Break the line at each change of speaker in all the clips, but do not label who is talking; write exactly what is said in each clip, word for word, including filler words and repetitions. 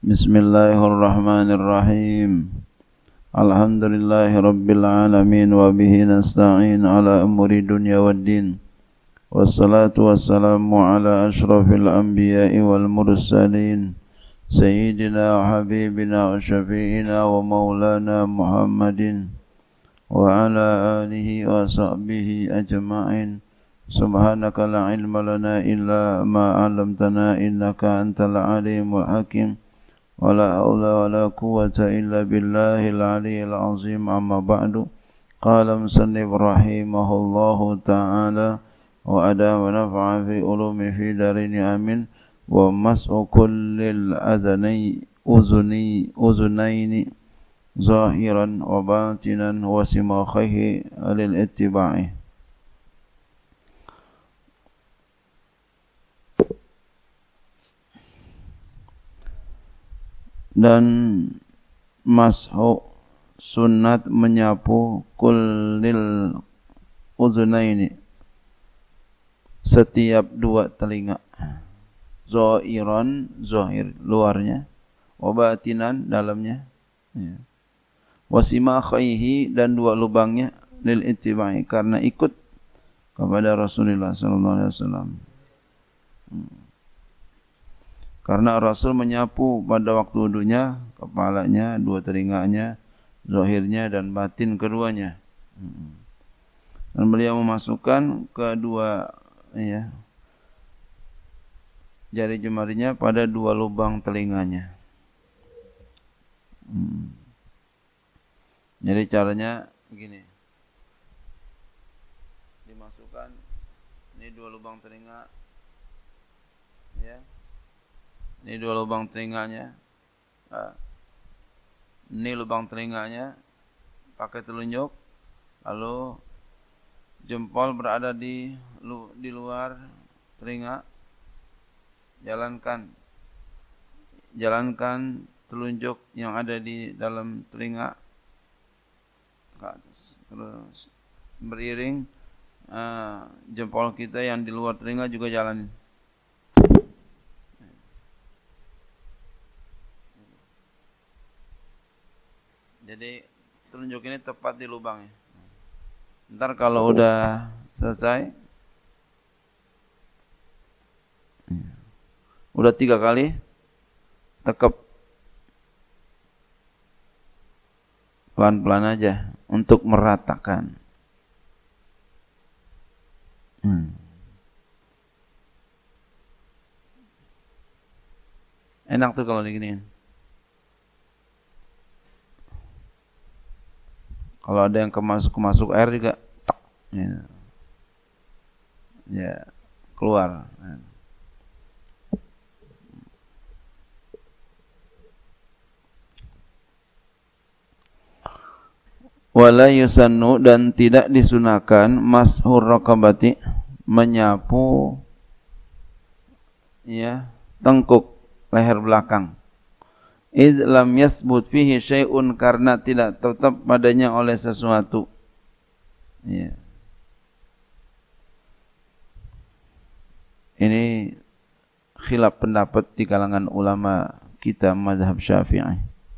Bismillahirrahmanirrahim. Alhamdulillahi rabbil alamin wa bihi nasta'in ala umuri dunya waddin. Wassalatu wassalamu ala ashrafil anbiya'i wal mursalin sayyidina wa habibina wa syafi'ina wa maulana Muhammadin wa ala alihi wa sahbihi ajma'in. Subhanaka la ilma lana illa ma 'allamtana innaka antal alimul hakim. ولا حول ولا قوة إلا بالله العلي العظيم. أما بعد قال مصنف رحمه الله تعالى وأدام ونفع في علوم في دارين آمين. ومسح كل الأذني أذني أذنين ظاهرا وباطنا وسماخيه للاتباع. Dan mashu sunat menyapu kullil uzunaini setiap dua telinga, zahiran zahir luarnya, wabatinan dalamnya, ya. Wasimakhaihi dan dua lubangnya lil ittibai karena ikut kepada Rasulullah sallallahu alaihi wasallam. Hmm. Karena Rasul menyapu pada waktu wudunya, kepalanya, dua telinganya, zahirnya dan batin keduanya. Dan beliau memasukkan kedua ya, jari jemarinya pada dua lubang telinganya. Hmm. Jadi caranya begini. Dimasukkan ini dua lubang telinga, ya. Ini dua lubang telinganya, ini lubang telinganya, pakai telunjuk, lalu jempol berada di di luar telinga, jalankan, jalankan telunjuk yang ada di dalam telinga ke atas, terus beriring uh, jempol kita yang di luar telinga juga jalanin. Jadi telunjuk ini tepat di lubangnya. Ntar kalau udah selesai, udah tiga kali, tekep pelan-pelan aja untuk meratakan. Hmm. Enak tuh kalau diginiin. Kalau ada yang kemasuk-kemasuk air juga ya, ya keluar. Wala yusannu dan tidak disunahkan mashur raqabati menyapu ya tengkuk leher belakang. Idz lam yasbut fihi syai'un karena tidak tetap padanya oleh sesuatu. Ya. Ini khilaf pendapat di kalangan ulama kita mazhab Syafi'i.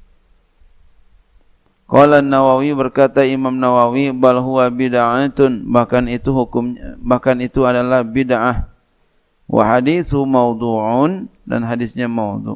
Qala Nawawi berkata Imam Nawawi bal huwa bid'atun bahkan itu hukum bahkan itu adalah bid'ah. Wa haditsu maudhu'un dan hadisnya maudhu'.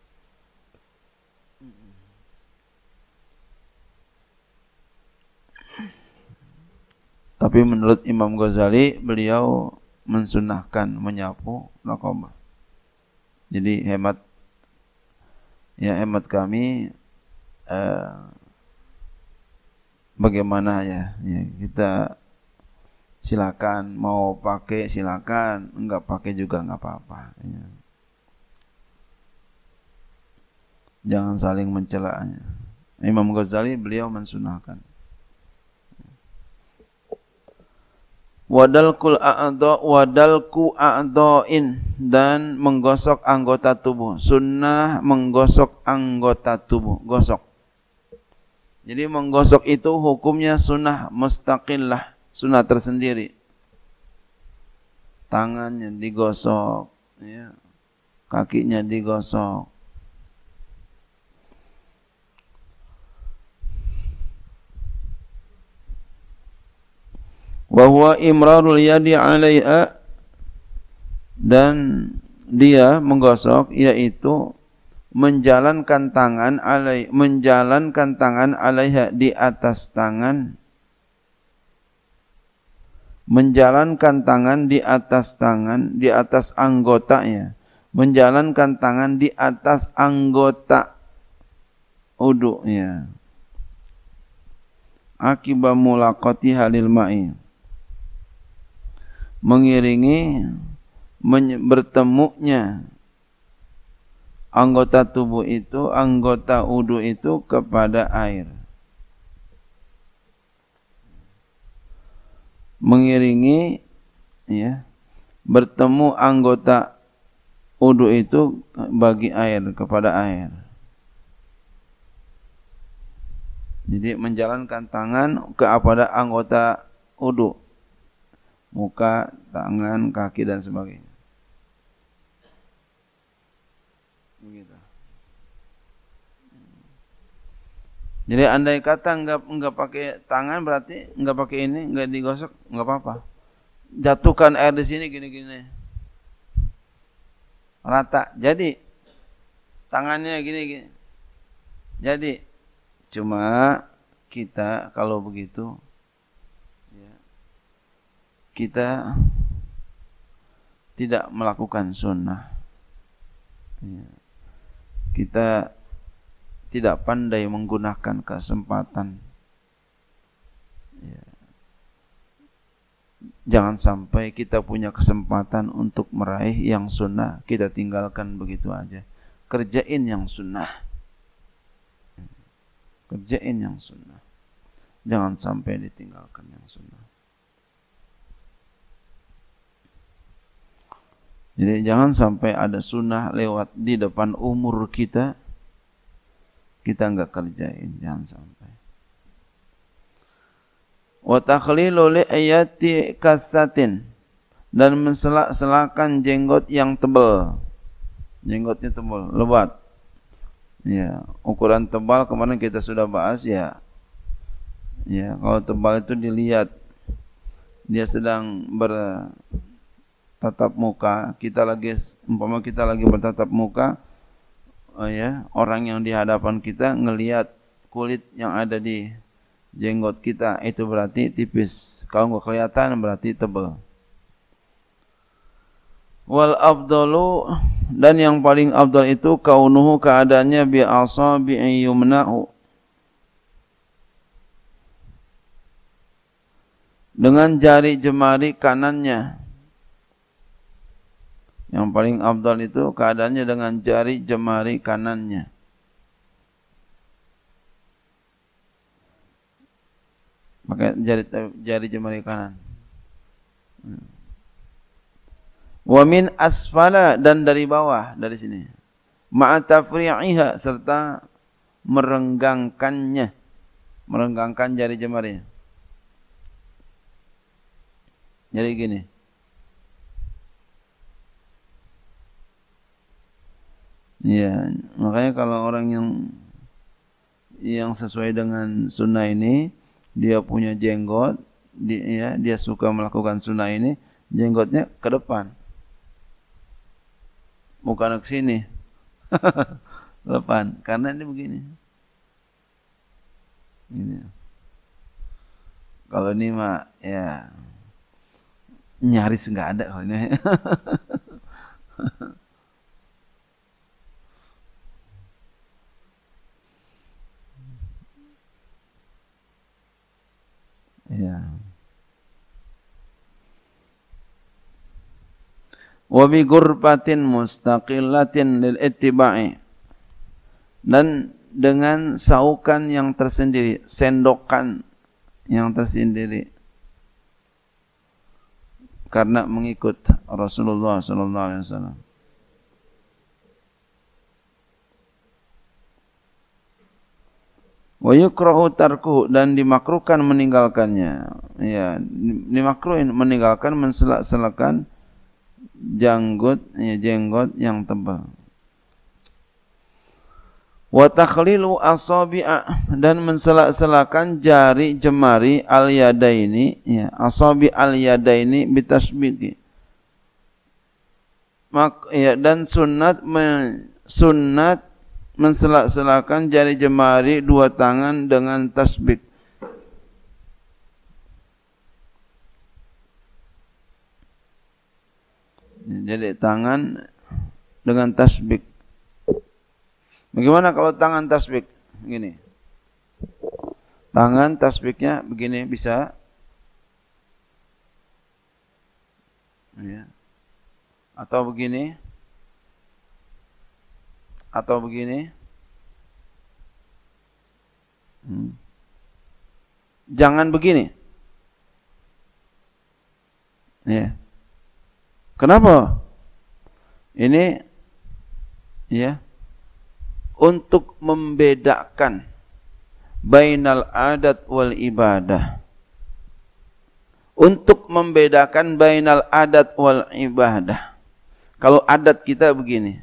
Tapi menurut Imam Ghazali, beliau mensunahkan menyapu raqabah. Jadi hemat, ya hemat kami, eh, bagaimana ya, ya, kita silakan mau pakai silakan, enggak pakai juga enggak apa-apa. Ya. Jangan saling mencela. Imam Ghazali beliau mensunahkan. Wadalkul a'dha wadalku a'dhain dan menggosok anggota tubuh. Sunnah menggosok anggota tubuh, gosok. Jadi menggosok itu hukumnya sunnah mustaqillah, sunnah tersendiri. Tangannya digosok, ya. Kakinya digosok, wa huwa imrarul yadi 'alaiha, dan dia menggosok yaitu menjalankan tangan alai menjalankan tangan alaiha di atas tangan, menjalankan tangan di atas tangan, di atas anggotanya, menjalankan tangan di atas anggota uduknya. Akibat mulaqati halil ma'i, mengiringi bertemunya anggota tubuh itu, anggota wudu itu kepada air. Mengiringi ya, bertemu anggota wudu itu bagi air, kepada air. Jadi menjalankan tangan kepada anggota wudu, muka, tangan, kaki dan sebagainya. Begitu. Jadi andai kata enggak enggak pakai tangan, berarti enggak pakai ini, enggak digosok, enggak apa-apa. Jatuhkan air di sini gini-gini, rata. Jadi tangannya gini-gini. Jadi cuma kita kalau begitu, ya, kita tidak melakukan sunnah. Ya. Kita tidak pandai menggunakan kesempatan. Ya. Jangan sampai kita punya kesempatan untuk meraih yang sunnah, kita tinggalkan begitu aja. Kerjain yang sunnah. Kerjain yang sunnah. Jangan sampai ditinggalkan yang sunnah. Jadi jangan sampai ada sunnah lewat di depan umur kita, kita enggak kerjain, jangan sampai. Wa takhlilu li'ayati kassatin, dan menselak-selakan jenggot yang tebal. Jenggotnya tebal, lebat. Ya, ukuran tebal kemarin kita sudah bahas ya. Ya, kalau tebal itu dilihat dia sedang bertatap muka, kita lagi umpama kita lagi bertatap muka, oh ya, orang yang di hadapan kita ngelihat kulit yang ada di jenggot kita, itu berarti tipis. Kalau enggak kelihatan berarti tebal. Wal afdalu, dan yang paling afdal itu kaunuhu, keadaannya bi asabi'i yumna'u, dengan jari jemari kanannya. Yang paling afdal itu keadaannya dengan jari jemari kanannya. Pakai jari jari jemari kanan. Wa min asfala, dan dari bawah, dari sini. Ma'a tafri'iha, serta merenggangkannya, merenggangkan jari jemarinya. Jadi gini. Ya, makanya kalau orang yang yang sesuai dengan sunnah ini, dia punya jenggot, dia, ya, dia suka melakukan sunnah ini, jenggotnya ke depan. Bukan ke sini. Depan, karena ini begini. Ini. Kalau ini mah ya nyaris enggak ada kalau ini. Ya. Wa bi ghurfatin mustaqillatin lil ittiba'i, dan dengan saukan yang tersendiri, sendokan yang tersendiri karena mengikut Rasulullah sallallahu alaihi wasallam. Wa yukrahu tarkuhu, dan dimakruhkan meninggalkannya. Ya, dimakruhin meninggalkan, menselak-selakan janggut, ya, jenggot yang tebal. Wa takhlilu asabi'a, dan mensela-selakan jari jemari al yadaini, ya, asabi al yadaini bitasbiti. Mak ya, dan sunat men, sunat mensela-selakan jari jemari dua tangan dengan tasbih. Jadi tangan dengan tasbih. Bagaimana kalau tangan tasbih? Begini. Tangan tasbihnya begini bisa. Ya. Atau begini. Atau begini. Hmm. Jangan begini. Ya. Kenapa? Ini ya, untuk membedakan bainal adat wal ibadah. Untuk membedakan bainal adat wal ibadah. Kalau adat kita begini.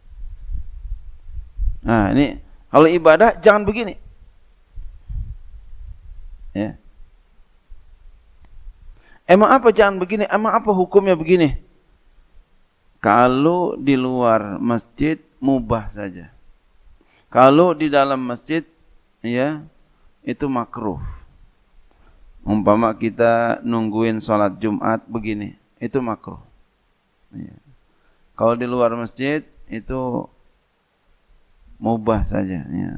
Nah, ini kalau ibadah jangan begini. Ya. Emang apa jangan begini? Emang apa hukumnya begini? Kalau di luar masjid mubah saja. Kalau di dalam masjid, ya, itu makruh. Umpama kita nungguin sholat Jumat begini, itu makruh. Ya. Kalau di luar masjid itu mubah saja. Ya.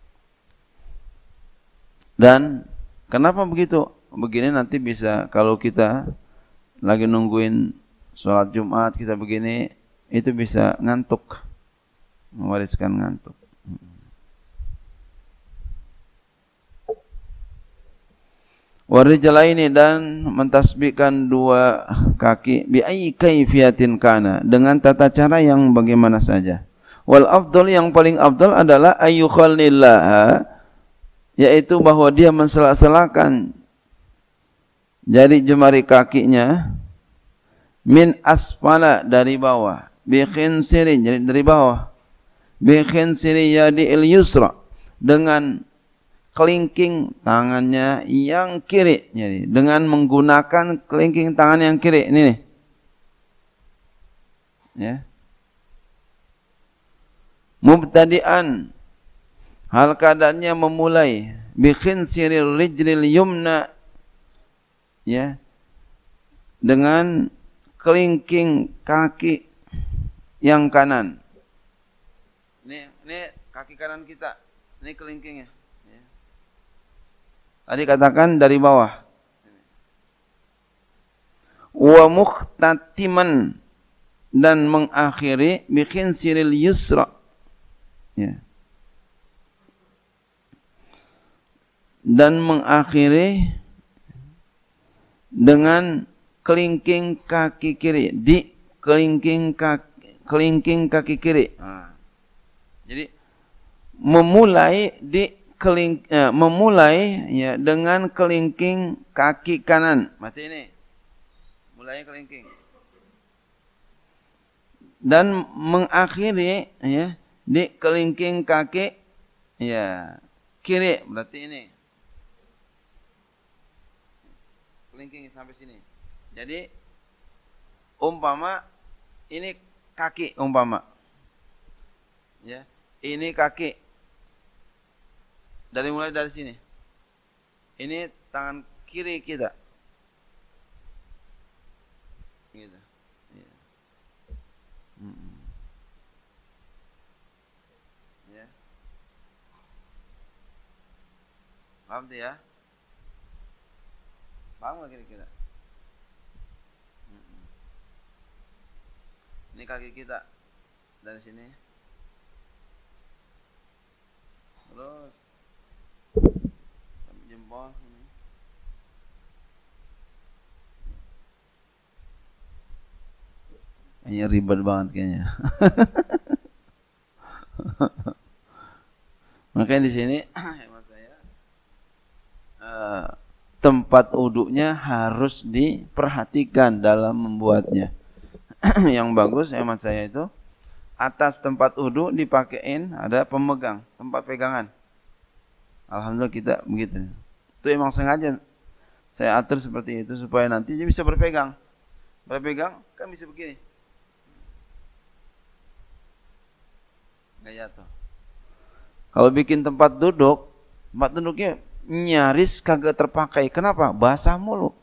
Dan kenapa begitu? Begini nanti bisa kalau kita lagi nungguin sholat Jumat kita begini, itu bisa ngantuk, mewariskan ngantuk. Warijalaini, dan mentasbihkan dua kaki bi ayyi kaifiyatin kana, dengan tata cara yang bagaimana saja. Wal afdal, yang paling afdal adalah ayyukhallillah, yaitu bahwa dia mensela-selakan jari jemari kakinya min asfala, dari bawah, bi khinsiri, jadi dari bawah, bi khinsiri yadi il yusra, dengan kelingking tangannya yang kiri, jadi dengan menggunakan kelingking tangan yang kiri ini nih. Ya. Mubtadi'an, hal keadaannya memulai, bi khinsiril rijlil yumna, ya, dengan kelingking kaki yang kanan. Ini ini kaki kanan kita, ini kelingkingnya. Tadi katakan dari bawah. Wa mukhtatiman, dan mengakhiri bi khinsiril yusra. Ya. Dan mengakhiri dengan kelingking kaki kiri, di kelingking kaki, kelingking kaki kiri. Nah. Jadi memulai di Keling, ya, memulai ya dengan kelingking kaki kanan. Mati ini. Mulai kelingking. Dan mengakhiri ya di kelingking kaki ya kiri, berarti ini. Kelingking sampai sini. Jadi umpama ini kaki umpama. Ya, ini kaki. Dari mulai dari sini. Ini tangan kiri kita. Gitu. Ya. Hmm. Ya. Paham tuh ya? Paham nggak kira-kira? Hmm. Ini kaki kita dari sini. Terus jempol ini. Kayaknya ribet banget kayaknya. Makanya di sini hemat saya uh, tempat wuduknya harus diperhatikan dalam membuatnya. Yang bagus hemat saya itu atas tempat wudu dipakein ada pemegang, tempat pegangan. Alhamdulillah kita begitu. Itu emang sengaja saya atur seperti itu supaya nanti dia bisa berpegang. Berpegang kan bisa begini. Nggak jatuh. Kalau bikin tempat duduk, tempat duduknya nyaris kagak terpakai. Kenapa? Basah mulu.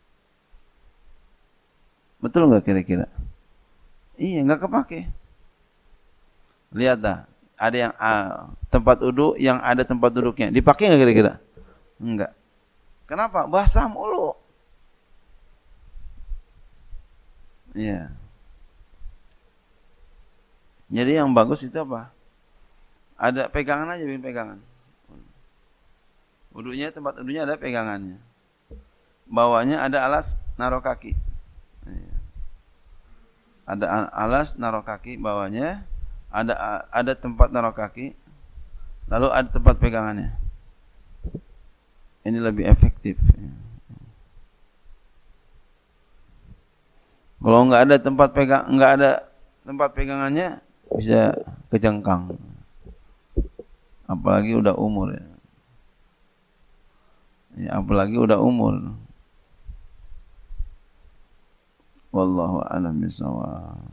Betul nggak kira-kira? Iya, nggak kepake. Lihat dah, ada yang uh, tempat duduk yang ada tempat duduknya. Dipakai nggak kira-kira? Enggak. Kenapa? Basah mulu. Iya. Jadi yang bagus itu apa? Ada pegangan aja, bikin pegangan. Wudunya, tempat wudunya ada pegangannya. Bawahnya ada alas naruh kaki. Iya. Ada alas naruh kaki bawahnya, ada ada tempat naruh kaki, lalu ada tempat pegangannya. Ini lebih efektif. Kalau nggak ada tempat pegang, nggak ada tempat pegangannya, bisa kejengkang. Apalagi udah umur ya. Ya, apalagi udah umur. Wallahu a'lam bishawab.